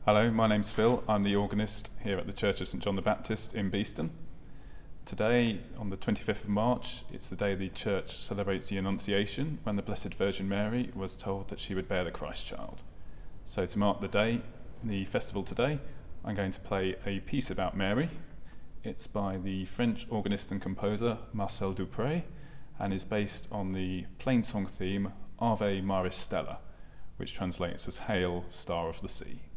Hello, my name's Phil. I'm the organist here at the Church of St John the Baptist in Beeston. Today, on the 25th of March, it's the day the Church celebrates the Annunciation, when the Blessed Virgin Mary was told that she would bear the Christ child. So to mark the day, the festival today, I'm going to play a piece about Mary. It's by the French organist and composer Marcel Dupré and is based on the plain song theme Ave Maris Stella, which translates as Hail, Star of the Sea.